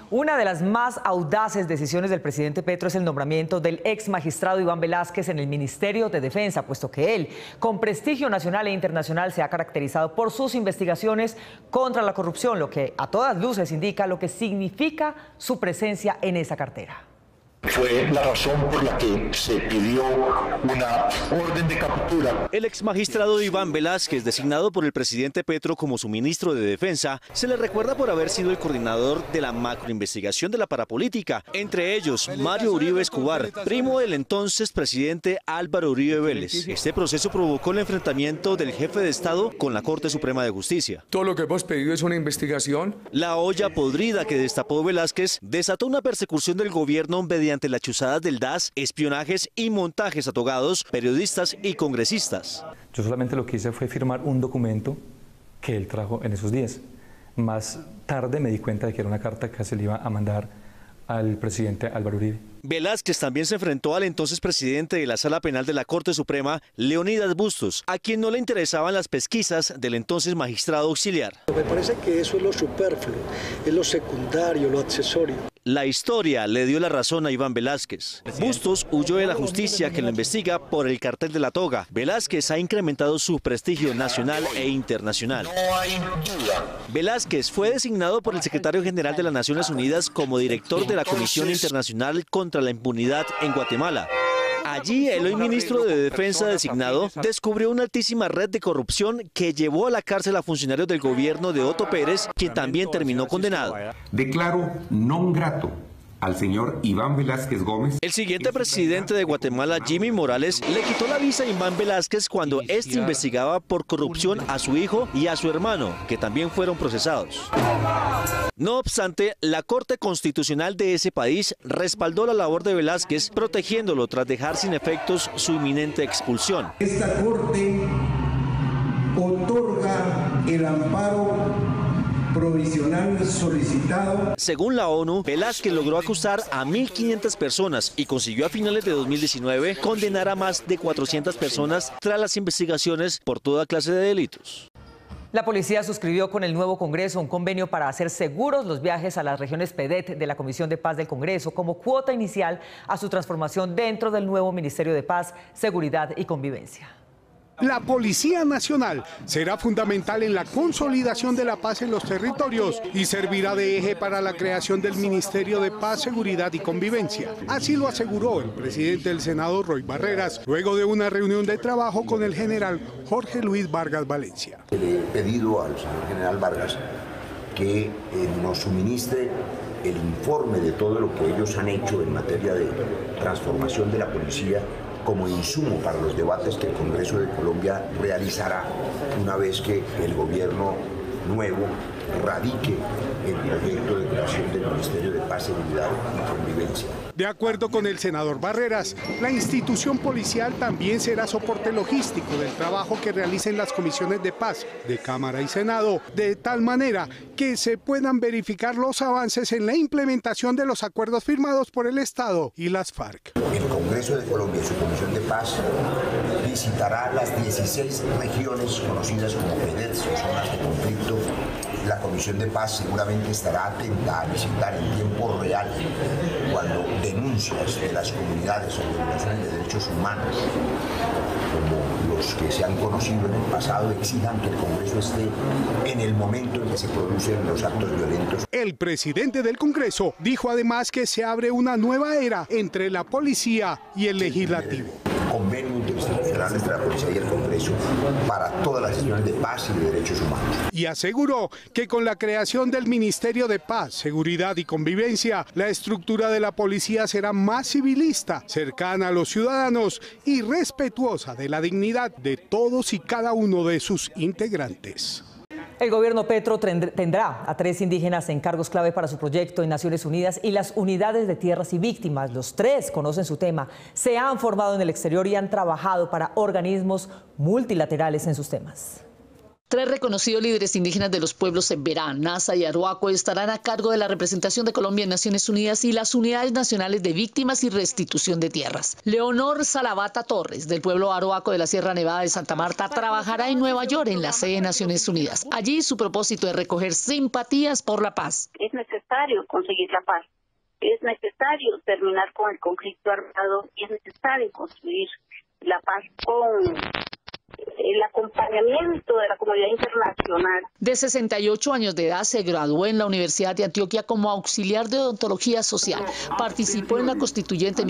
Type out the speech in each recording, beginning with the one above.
Una de las más audaces decisiones del presidente Petro es el nombramiento del ex magistrado Iván Velásquez en el Ministerio de Defensa, puesto que él, con prestigio nacional e internacional, se ha caracterizado por sus investigaciones contra la corrupción, lo que a todas luces indica lo que significa su presencia en esa cartera. Fue la razón por la que se pidió una orden de captura. El ex magistrado Iván Velásquez, designado por el presidente Petro como su ministro de Defensa, se le recuerda por haber sido el coordinador de la macroinvestigación de la parapolítica, entre ellos Mario Uribe Escobar, primo del entonces presidente Álvaro Uribe Vélez. Este proceso provocó el enfrentamiento del jefe de Estado con la Corte Suprema de Justicia. Todo lo que hemos pedido es una investigación. La olla podrida que destapó Velásquez desató una persecución del gobierno mediante las chuzadas del DAS, espionajes y montajes a togados, periodistas y congresistas. Yo solamente lo que hice fue firmar un documento que él trajo en esos días. Más tarde me di cuenta de que era una carta que se le iba a mandar al presidente Álvaro Uribe. Velásquez también se enfrentó al entonces presidente de la Sala Penal de la Corte Suprema, Leonidas Bustos, a quien no le interesaban las pesquisas del entonces magistrado auxiliar. Me parece que eso es lo superfluo, es lo secundario, lo accesorio. La historia le dio la razón a Iván Velásquez. Bustos huyó de la justicia que lo investiga por el cartel de la toga. Velásquez ha incrementado su prestigio nacional e internacional. No hay duda. Velásquez fue designado por el secretario general de las Naciones Unidas como director de la Comisión Internacional contra la Impunidad en Guatemala. Allí, el hoy ministro de Defensa designado descubrió una altísima red de corrupción que llevó a la cárcel a funcionarios del gobierno de Otto Pérez, quien también terminó condenado. Declaro non grato al señor Iván Velásquez Gómez. El siguiente presidente de Guatemala, Jimmy Morales, le quitó la visa a Iván Velásquez cuando éste investigaba por corrupción a su hijo y a su hermano, que también fueron procesados. No obstante, la Corte Constitucional de ese país respaldó la labor de Velásquez, protegiéndolo tras dejar sin efectos su inminente expulsión. Esta Corte otorga el amparo provisional solicitado. Según la ONU, Velásquez logró acusar a 1.500 personas y consiguió a finales de 2019 condenar a más de 400 personas tras las investigaciones por toda clase de delitos. La policía suscribió con el nuevo Congreso un convenio para hacer seguros los viajes a las regiones PEDET de la Comisión de Paz del Congreso como cuota inicial a su transformación dentro del nuevo Ministerio de Paz, Seguridad y Convivencia. La Policía Nacional será fundamental en la consolidación de la paz en los territorios y servirá de eje para la creación del Ministerio de Paz, Seguridad y Convivencia. Así lo aseguró el presidente del Senado, Roy Barreras, luego de una reunión de trabajo con el general Jorge Luis Vargas Valencia. Le he pedido al señor general Vargas que nos suministre el informe de todo lo que ellos han hecho en materia de transformación de la policía como insumo para los debates que el Congreso de Colombia realizará una vez que el gobierno nuevo radique el proyecto de creación del Ministerio de Paz, Seguridad y Convivencia. De acuerdo con el senador Barreras, la institución policial también será soporte logístico del trabajo que realicen las comisiones de paz de Cámara y Senado, de tal manera que se puedan verificar los avances en la implementación de los acuerdos firmados por el Estado y las FARC. El Congreso de Colombia y su Comisión de Paz visitará las 16 regiones conocidas como PEDET, zonas de conflicto. La Comisión de Paz seguramente estará atenta a visitar en tiempo real cuando denuncias de las comunidades o violaciones de derechos humanos, como los que se han conocido en el pasado, exijan que el Congreso esté en el momento en que se producen los actos violentos. El presidente del Congreso dijo además que se abre una nueva era entre la policía y el legislativo. Convenio interinstitucional entre la policía y el Congreso para todas las sesiones de paz y de derechos humanos. Y aseguró que con la creación del Ministerio de Paz, Seguridad y Convivencia, la estructura de la policía será más civilista, cercana a los ciudadanos y respetuosa de la dignidad de todos y cada uno de sus integrantes. El gobierno Petro tendrá a 3 indígenas en cargos clave para su proyecto en Naciones Unidas y las unidades de tierras y víctimas. Los 3 conocen su tema, se han formado en el exterior y han trabajado para organismos multilaterales en sus temas. 3 reconocidos líderes indígenas de los pueblos Emberá, Nasa y Arhuaco estarán a cargo de la representación de Colombia en Naciones Unidas y las unidades nacionales de víctimas y restitución de tierras. Leonor Salavata Torres, del pueblo Arhuaco de la Sierra Nevada de Santa Marta, trabajará en Nueva York en la sede de Naciones Unidas. Allí su propósito es recoger simpatías por la paz. Es necesario conseguir la paz, es necesario terminar con el conflicto armado y es necesario construir la paz con el acompañamiento de la comunidad internacional. De 68 años de edad, se graduó en la Universidad de Antioquia como auxiliar de odontología social. Participó en la Constituyente en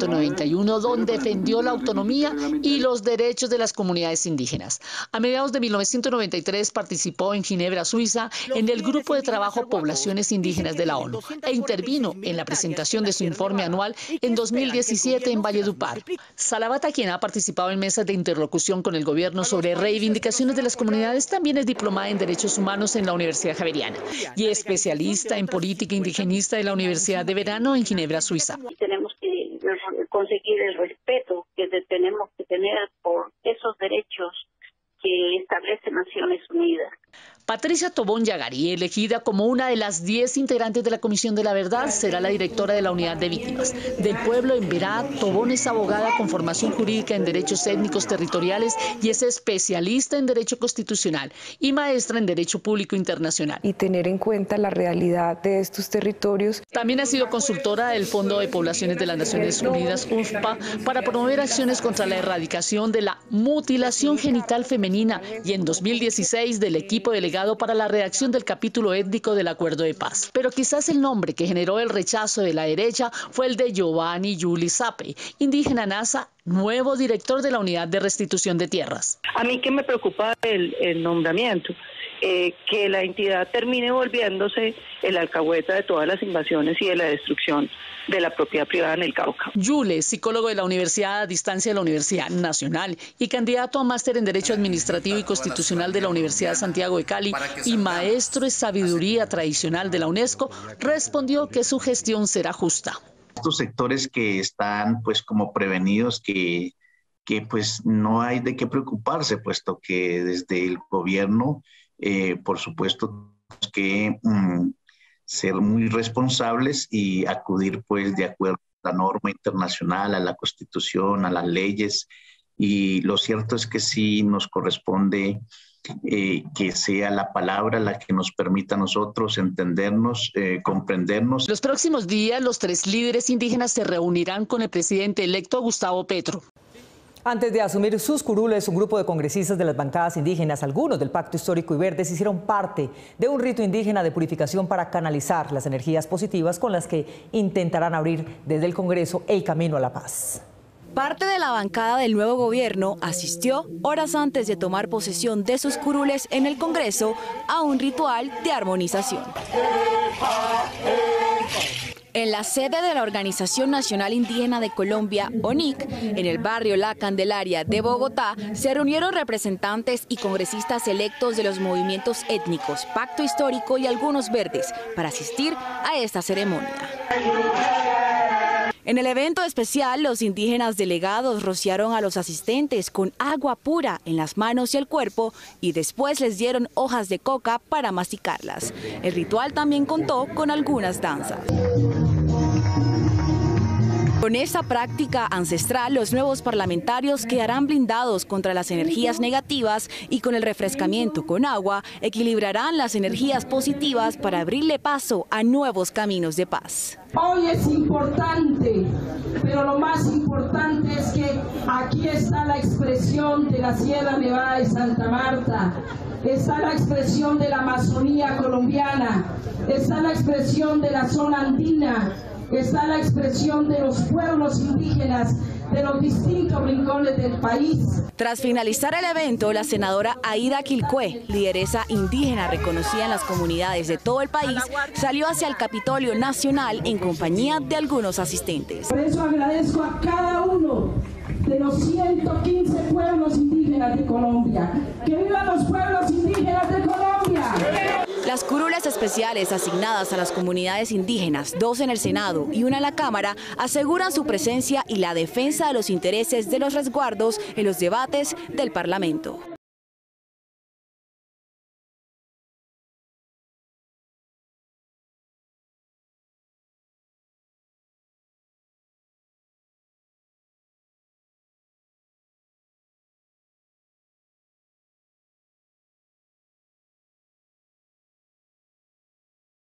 1991, donde defendió la autonomía y los derechos de las comunidades indígenas. A mediados de 1993 participó en Ginebra, Suiza, en el Grupo de Trabajo Poblaciones Indígenas de la ONU e intervino en la presentación de su informe anual en 2017 en Valledupar. Salavata, quien ha participado en mesas de interlocución con el gobierno sobre reivindicaciones de las comunidades, también es diplomada en Derechos Humanos en la Universidad Javeriana y especialista en política indigenista de la Universidad de Verano en Ginebra, Suiza. Tenemos que conseguir el respeto que tenemos que tener por esos derechos que establece Naciones Unidas. Patricia Tobón Yagari, elegida como una de las 10 integrantes de la Comisión de la Verdad, será la directora de la Unidad de Víctimas del Pueblo Emberá. Tobón es abogada con formación jurídica en derechos étnicos territoriales y es especialista en derecho constitucional y maestra en derecho público internacional. Y tener en cuenta la realidad de estos territorios. También ha sido consultora del Fondo de Poblaciones de las Naciones Unidas, UNFPA, para promover acciones contra la erradicación de la mutilación genital femenina y en 2016 del equipo delegado para la redacción del capítulo étnico del Acuerdo de Paz. Pero quizás el nombre que generó el rechazo de la derecha fue el de Giovanni Yuli Sape, indígena Nasa, nuevo director de la Unidad de Restitución de Tierras. A mí que me preocupa el nombramiento, que la entidad termine volviéndose el alcahueta de todas las invasiones y de la destrucción de la propiedad privada en el Cauca. Yule, psicólogo de la Universidad a Distancia de la Universidad Nacional y candidato a máster en Derecho Administrativo y Constitucional de la Universidad de Santiago de Cali y maestro en Sabiduría Tradicional de la UNESCO, respondió que su gestión será justa. Estos sectores que están pues como prevenidos, que pues no hay de qué preocuparse, puesto que desde el gobierno, por supuesto, que ser muy responsables y acudir pues de acuerdo a la norma internacional, a la Constitución, a las leyes, y lo cierto es que sí nos corresponde que sea la palabra la que nos permita a nosotros entendernos, comprendernos. Los próximos días los 3 líderes indígenas se reunirán con el presidente electo Gustavo Petro. Antes de asumir sus curules, un grupo de congresistas de las bancadas indígenas, algunos del Pacto Histórico y Verdes, hicieron parte de un rito indígena de purificación para canalizar las energías positivas con las que intentarán abrir desde el Congreso el camino a la paz. Parte de la bancada del nuevo gobierno asistió, horas antes de tomar posesión de sus curules en el Congreso, a un ritual de armonización. En la sede de la Organización Nacional Indígena de Colombia, ONIC, en el barrio La Candelaria de Bogotá, se reunieron representantes y congresistas electos de los movimientos étnicos, Pacto Histórico y algunos verdes para asistir a esta ceremonia. En el evento especial, los indígenas delegados rociaron a los asistentes con agua pura en las manos y el cuerpo y después les dieron hojas de coca para masticarlas. El ritual también contó con algunas danzas. Con esta práctica ancestral, los nuevos parlamentarios quedarán blindados contra las energías negativas y con el refrescamiento con agua equilibrarán las energías positivas para abrirle paso a nuevos caminos de paz. Hoy es importante, pero lo más importante es que aquí está la expresión de la Sierra Nevada de Santa Marta, está la expresión de la Amazonía colombiana, está la expresión de la zona andina, está la expresión de los pueblos indígenas de los distintos rincones del país. Tras finalizar el evento, la senadora Aida Quilcué, lideresa indígena reconocida en las comunidades de todo el país, salió hacia el Capitolio Nacional en compañía de algunos asistentes. Por eso agradezco a cada uno de los 115 pueblos indígenas de Colombia. ¡Que vivan los pueblos indígenas de Colombia! Las curules especiales asignadas a las comunidades indígenas, 2 en el Senado y 1 en la Cámara, aseguran su presencia y la defensa de los intereses de los resguardos en los debates del Parlamento.